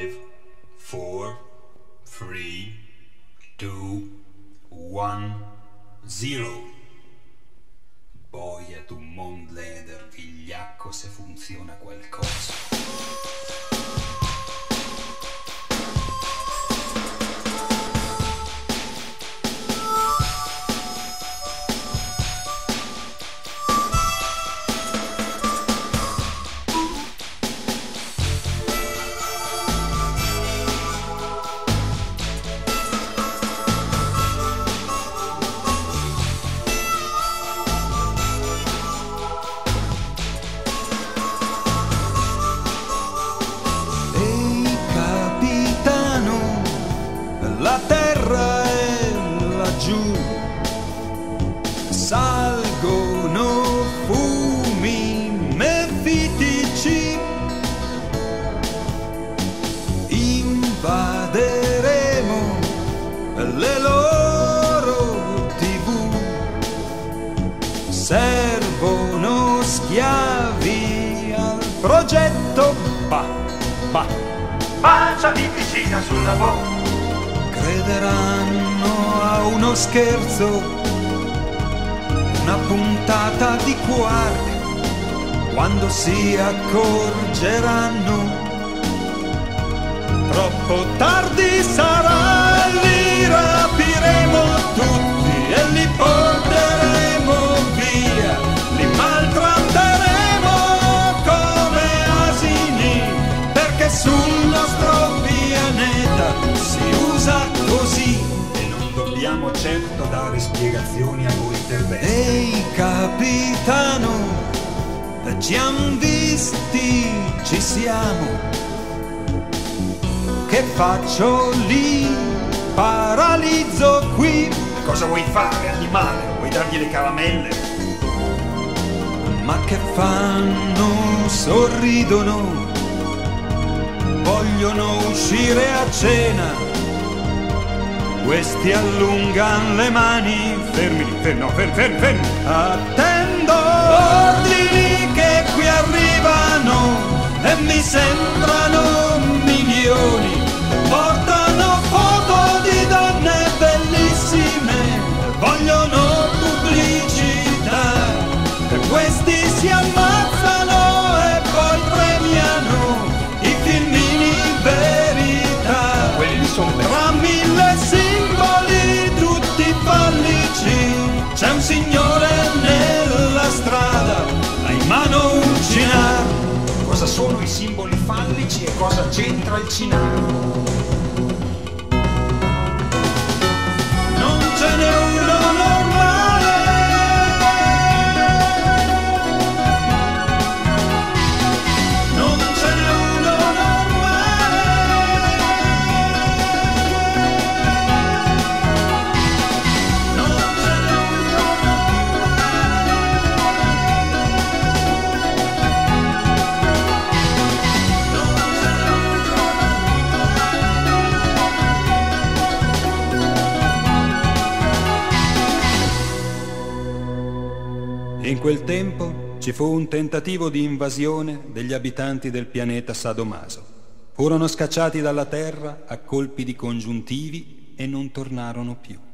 5, 4, 3, 2, 1, 0. Boia tu mondleder, vigliacco, se funziona qualcosa. La terra è laggiù, salgono fumi mefitici, invaderemo le loro TV, servono schiavi al progetto, bacia di piscina sulla bocca. Crederanno a uno scherzo, una puntata di Quark, quando si accorgeranno troppo tardi sarà, li rapiremo tutti e li porteremo via, li maltratteremo come asini, perché sul nostro pianeta si usa così e non dobbiamo certo dare spiegazioni a voi terrestri. Ehi capitano, ci han visti, ci siamo, che faccio lì, paralizzo qui. Cosa vuoi fare, animale? Vuoi dargli le caramelle? Ma che fanno? Sorridono, vogliono uscire a cena. Questi allungan le mani, fermi, fermi. Attendo ordini che qui arrivano e mi sembrano milioni. Portano foto di donne bellissime, vogliono pubblicità. E questi si ammazzano e poi premiano i filmini verità. Quelli sono tra mille simboli tutti fallici, c'è un signore nella strada, ha in mano un cinar. Cosa sono i simboli fallici e cosa c'entra il cinar? Non ce n'è uno normale, non ce n'è uno normale, non ce n'è uno In quel tempo ci fu un tentativo di invasione degli abitanti del pianeta Sadomaso. Furono scacciati dalla Terra a colpi di congiuntivi e non tornarono più.